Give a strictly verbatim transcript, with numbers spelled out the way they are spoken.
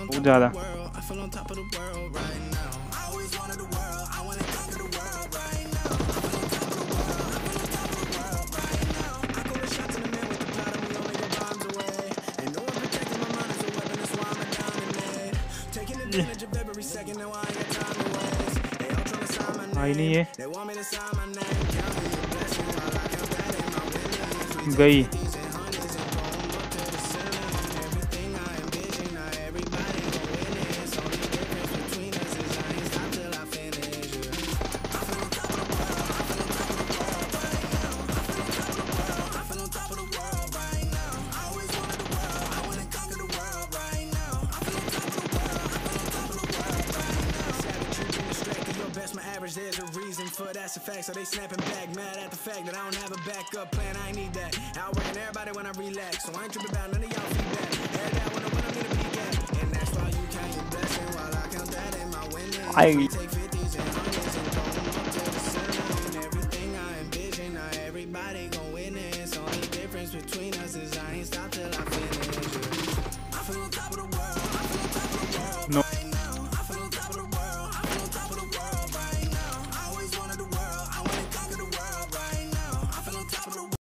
बहुत ज़्यादा। आई नहीं है, गई। There's a reason for that's a fact. So they snapping back, mad at the fact that I don't have a backup plan. I ain't need that. Outworking everybody when I relax, so I ain't tripping about none of y'all feedback. Head that when I want me to peek at, and that's why you count your blessing while I count that in my winning. I